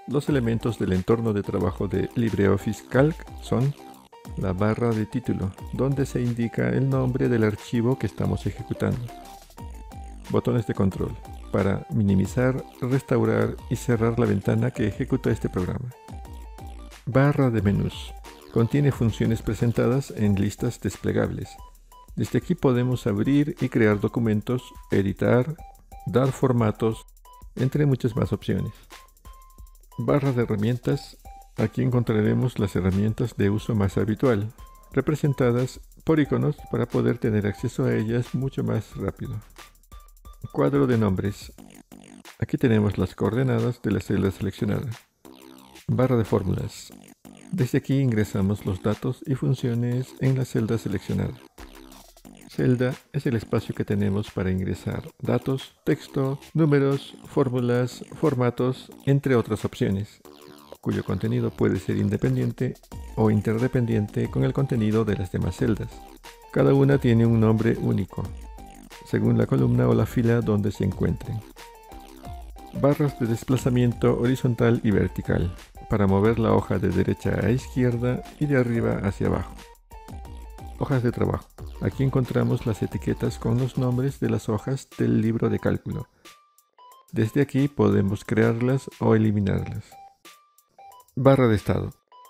Los elementos del entorno de trabajo de LibreOffice Calc son la barra de título, donde se indica el nombre del archivo que estamos ejecutando. Botones de control, para minimizar, restaurar y cerrar la ventana que ejecuta este programa. Barra de menús, contiene funciones presentadas en listas desplegables. Desde aquí podemos abrir y crear documentos, editar, dar formatos, entre muchas más opciones. Barra de herramientas, aquí encontraremos las herramientas de uso más habitual, representadas por iconos para poder tener acceso a ellas mucho más rápido. Cuadro de nombres, aquí tenemos las coordenadas de la celda seleccionada. Barra de fórmulas, desde aquí ingresamos los datos y funciones en la celda seleccionada. Celda es el espacio que tenemos para ingresar datos, texto, números, fórmulas, formatos, entre otras opciones, cuyo contenido puede ser independiente o interdependiente con el contenido de las demás celdas. Cada una tiene un nombre único, según la columna o la fila donde se encuentren. Barras de desplazamiento horizontal y vertical, para mover la hoja de derecha a izquierda y de arriba hacia abajo. Hojas de trabajo. Aquí encontramos las etiquetas con los nombres de las hojas del libro de cálculo. Desde aquí podemos crearlas o eliminarlas. Barra de estado.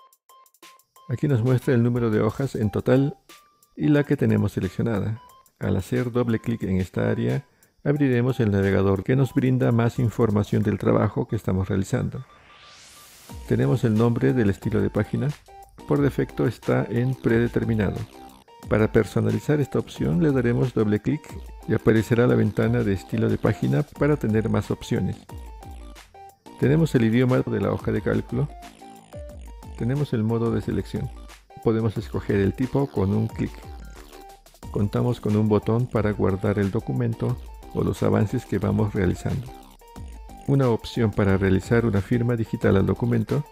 Aquí nos muestra el número de hojas en total y la que tenemos seleccionada. Al hacer doble clic en esta área, abriremos el navegador que nos brinda más información del trabajo que estamos realizando. Tenemos el nombre del estilo de página. Por defecto está en predeterminado. Para personalizar esta opción le daremos doble clic y aparecerá la ventana de estilo de página para tener más opciones. Tenemos el idioma de la hoja de cálculo. Tenemos el modo de selección. Podemos escoger el tipo con un clic. Contamos con un botón para guardar el documento o los avances que vamos realizando. Una opción para realizar una firma digital al documento.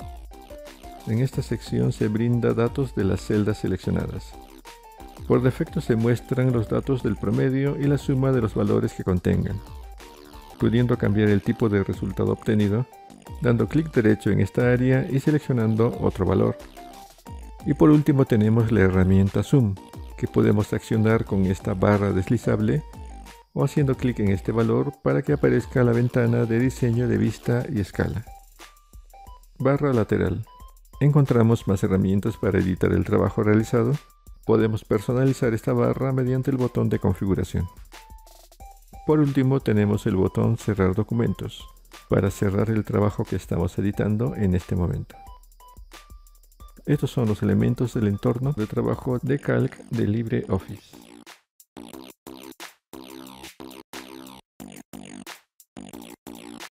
En esta sección se brinda datos de las celdas seleccionadas. Por defecto se muestran los datos del promedio y la suma de los valores que contengan, pudiendo cambiar el tipo de resultado obtenido, dando clic derecho en esta área y seleccionando otro valor. Y por último tenemos la herramienta Zoom, que podemos accionar con esta barra deslizable o haciendo clic en este valor para que aparezca la ventana de diseño de vista y escala. Barra lateral. Encontramos más herramientas para editar el trabajo realizado. Podemos personalizar esta barra mediante el botón de configuración. Por último tenemos el botón cerrar documentos, para cerrar el trabajo que estamos editando en este momento. Estos son los elementos del entorno de trabajo de Calc de LibreOffice.